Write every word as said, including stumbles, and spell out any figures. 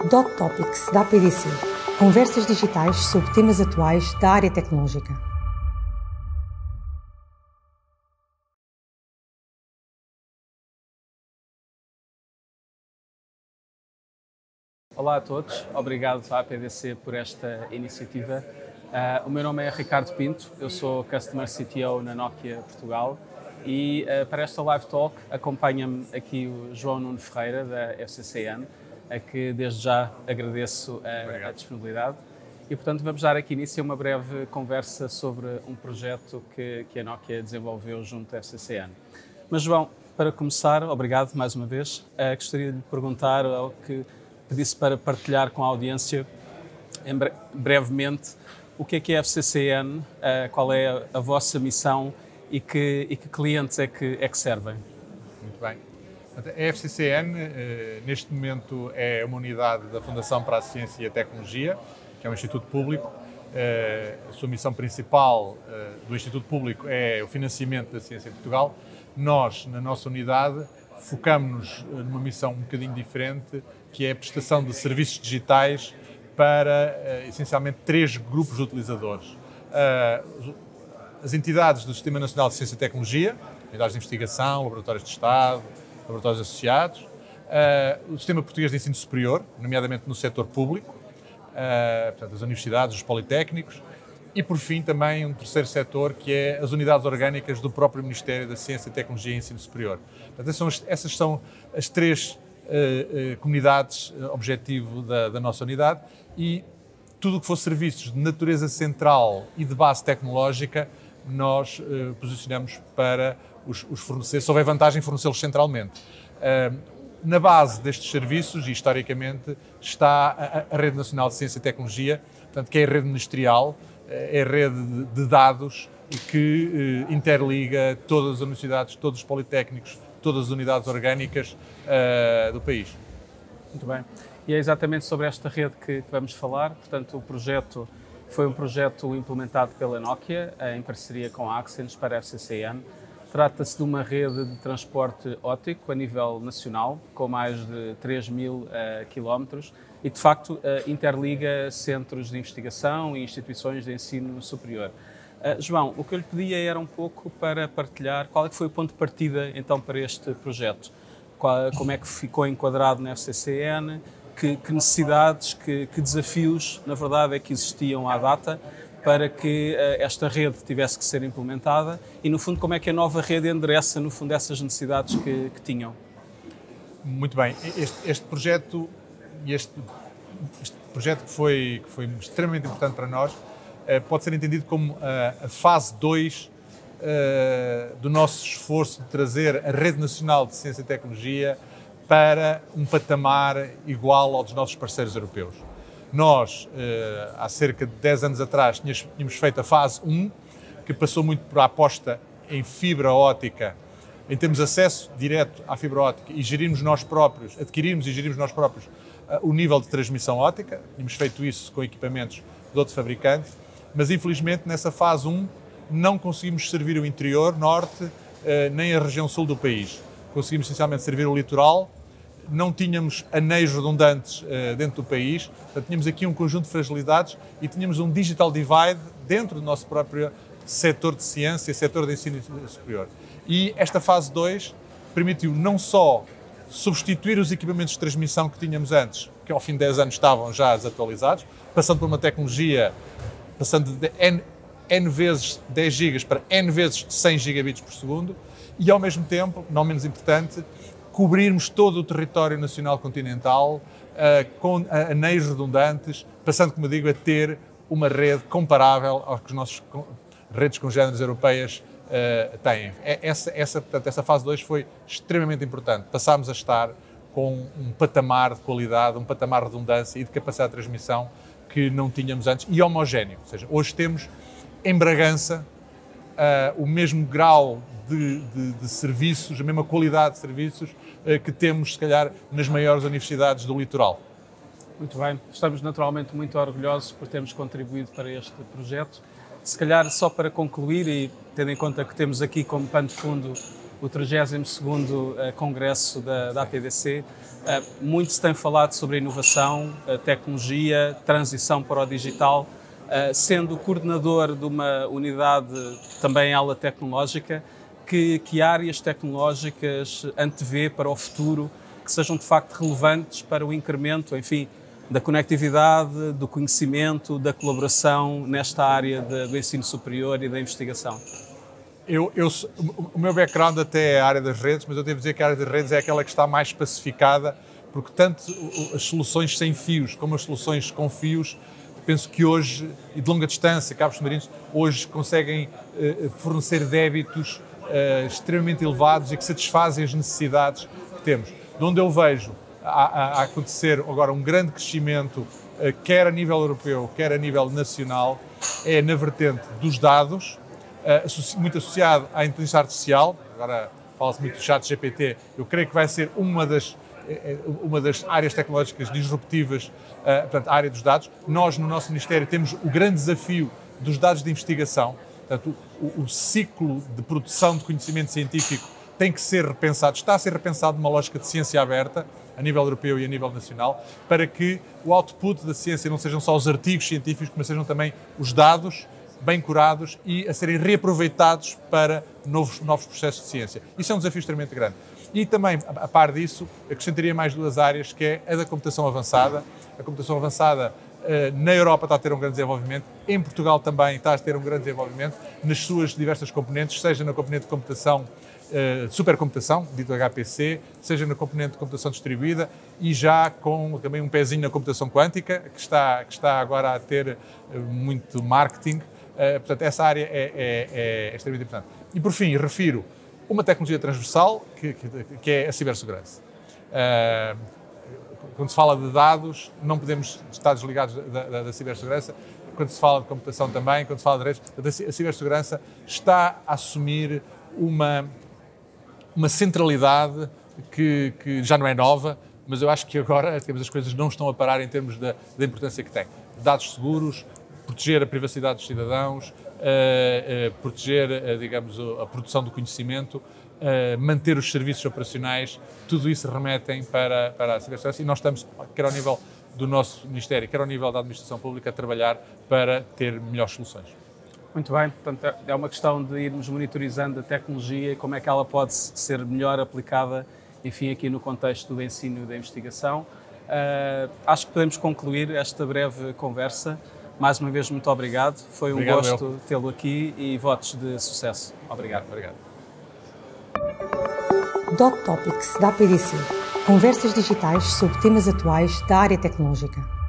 Dot Topics da A P D C. Conversas digitais sobre temas atuais da área tecnológica. Olá a todos, obrigado à A P D C por esta iniciativa. Uh, o meu nome é Ricardo Pinto, eu sou Customer C T O na Nokia Portugal e uh, para esta live talk acompanha-me aqui o João Nuno Ferreira da F C C N, a que desde já agradeço a, a disponibilidade e portanto vamos dar aqui início a uma breve conversa sobre um projeto que, que a Nokia desenvolveu junto à F C C N. Mas João, para começar, obrigado mais uma vez, uh, gostaria de lhe perguntar ao que pedisse para partilhar com a audiência em bre brevemente o que é que é a F C C N, uh, qual é a, a vossa missão e que, e que clientes é que, é que servem. Muito bem. A F C C N, uh, neste momento, é uma unidade da Fundação para a Ciência e a Tecnologia, que é um instituto público. Uh, a sua missão principal uh, do instituto público é o financiamento da ciência em Portugal. Nós, na nossa unidade, focamos-nos numa missão um bocadinho diferente, que é a prestação de serviços digitais para, uh, essencialmente, três grupos de utilizadores. Uh, as entidades do Sistema Nacional de Ciência e Tecnologia, unidades de investigação, laboratórios de Estado, laboratórios associados, uh, o Sistema Português de Ensino Superior, nomeadamente no setor público, uh, portanto, as universidades, os politécnicos, e, por fim, também um terceiro setor, que é as unidades orgânicas do próprio Ministério da Ciência, Tecnologia e Ensino Superior. Portanto, essas são as, essas são as três Uh, uh, comunidades uh, objetivo da, da nossa unidade, e tudo o que for serviços de natureza central e de base tecnológica nós uh, posicionamos para os, os fornecer, se houver vantagem fornecê-los centralmente. Uh, na base destes serviços, e historicamente, está a, a Rede Nacional de Ciência e Tecnologia, portanto, que é a rede ministerial, uh, é a rede de, de dados e que uh, interliga todas as universidades, todos os politécnicos, todas as unidades orgânicas uh, do país. Muito bem. E é exatamente sobre esta rede que, que vamos falar. Portanto, o projeto foi um projeto implementado pela Nokia, em parceria com a Axens para a F C C N. Trata-se de uma rede de transporte óptico a nível nacional, com mais de três mil uh, quilómetros, e de facto uh, interliga centros de investigação e instituições de ensino superior. Uh, João, o que eu lhe pedia era um pouco para partilhar qual é que foi o ponto de partida então para este projeto. Qual, como é que ficou enquadrado na F C C N, que, que necessidades, que, que desafios, na verdade, é que existiam à data para que uh, esta rede tivesse que ser implementada e, no fundo, como é que a nova rede endereça, no fundo, essas necessidades que, que tinham. Muito bem. Este, este projeto, este, este projeto que foi, que foi extremamente importante para nós, pode ser entendido como a, a fase dois uh, do nosso esforço de trazer a Rede Nacional de Ciência e Tecnologia para um patamar igual ao dos nossos parceiros europeus. Nós, uh, há cerca de dez anos atrás, tínhamos feito a fase um, que passou muito por a aposta em fibra óptica, em termos de acesso direto à fibra óptica e gerirmos nós próprios, adquirirmos e gerirmos nós próprios uh, o nível de transmissão óptica. Tínhamos feito isso com equipamentos de outro fabricante. Mas, infelizmente, nessa fase um, não conseguimos servir o interior, norte, eh, nem a região sul do país. Conseguimos, essencialmente, servir o litoral, não tínhamos anéis redundantes eh, dentro do país, portanto, tínhamos aqui um conjunto de fragilidades e tínhamos um digital divide dentro do nosso próprio setor de ciência, setor de ensino superior. E esta fase dois permitiu não só substituir os equipamentos de transmissão que tínhamos antes, que ao fim de dez anos estavam já desatualizados, passando por uma tecnologia passando de N, N vezes dez gigas para N vezes cem gigabits por segundo e, ao mesmo tempo, não menos importante, cobrirmos todo o território nacional continental uh, com uh, anéis redundantes, passando, como digo, a ter uma rede comparável às que as nossas redes congêneres europeias uh, têm. Essa, essa, portanto, essa fase dois foi extremamente importante. Passámos a estar com um patamar de qualidade, um patamar de redundância e de capacidade de transmissão que não tínhamos antes, e homogéneo. Ou seja, hoje temos em Bragança uh, o mesmo grau de, de, de serviços, a mesma qualidade de serviços uh, que temos, se calhar, nas maiores universidades do litoral. Muito bem. Estamos naturalmente muito orgulhosos por termos contribuído para este projeto. Se calhar, só para concluir, e tendo em conta que temos aqui como pano de fundo o trigésimo segundo Congresso da, da A P D C. Muito se tem falado sobre a inovação, a tecnologia, transição para o digital. Sendo coordenador de uma unidade também ela tecnológica, que, que áreas tecnológicas antevê para o futuro que sejam de facto relevantes para o incremento, enfim, da conectividade, do conhecimento, da colaboração nesta área de, do ensino superior e da investigação? Eu, eu, o meu background até é a área das redes, mas eu devo dizer que a área das redes é aquela que está mais pacificada, porque tanto as soluções sem fios como as soluções com fios, penso que hoje, e de longa distância, cabos submarinos, hoje conseguem uh, fornecer débitos uh, extremamente elevados e que satisfazem as necessidades que temos. De onde eu vejo a, a, a acontecer agora um grande crescimento, uh, quer a nível europeu, quer a nível nacional, é na vertente dos dados, uh, muito associado à inteligência artificial. Agora fala-se muito do chat G P T, eu creio que vai ser uma das uma das áreas tecnológicas disruptivas, uh, portanto, a área dos dados. Nós, no nosso Ministério, temos o grande desafio dos dados de investigação. Portanto, o, o ciclo de produção de conhecimento científico tem que ser repensado, está a ser repensado numa lógica de ciência aberta, a nível europeu e a nível nacional, para que o output da ciência não sejam só os artigos científicos, mas sejam também os dados bem curados e a serem reaproveitados para novos, novos processos de ciência. Isso é um desafio extremamente grande. E também, a par disso, acrescentaria mais duas áreas, que é a da computação avançada. A computação avançada na Europa está a ter um grande desenvolvimento, em Portugal também está a ter um grande desenvolvimento, nas suas diversas componentes, seja na componente de computação, de supercomputação, dito H P C, seja na componente de computação distribuída e já com também um pezinho na computação quântica, que está, que está agora a ter muito marketing. Portanto, essa área é, é, é extremamente importante. E, por fim, refiro uma tecnologia transversal, que, que, que é a cibersegurança. Uh, quando se fala de dados, não podemos estar desligados da, da, da cibersegurança. Quando se fala de computação também, quando se fala de redes, a cibersegurança está a assumir uma, uma centralidade que, que já não é nova, mas eu acho que agora digamos, as coisas não estão a parar em termos da, da importância que tem. Dados seguros, proteger a privacidade dos cidadãos, uh, uh, proteger, uh, digamos, a produção do conhecimento, uh, manter os serviços operacionais, tudo isso remetem para, para a cibersegurança e nós estamos, quer ao nível do nosso Ministério, quer ao nível da Administração Pública, a trabalhar para ter melhores soluções. Muito bem, portanto é uma questão de irmos monitorizando a tecnologia e como é que ela pode ser melhor aplicada, enfim, aqui no contexto do ensino e da investigação. Uh, acho que podemos concluir esta breve conversa. Mais uma vez, muito obrigado. Foi um obrigado, gosto tê-lo aqui e votos de sucesso. Obrigado. Obrigado. Dot Topics da A P D C. Conversas digitais sobre temas atuais da área tecnológica.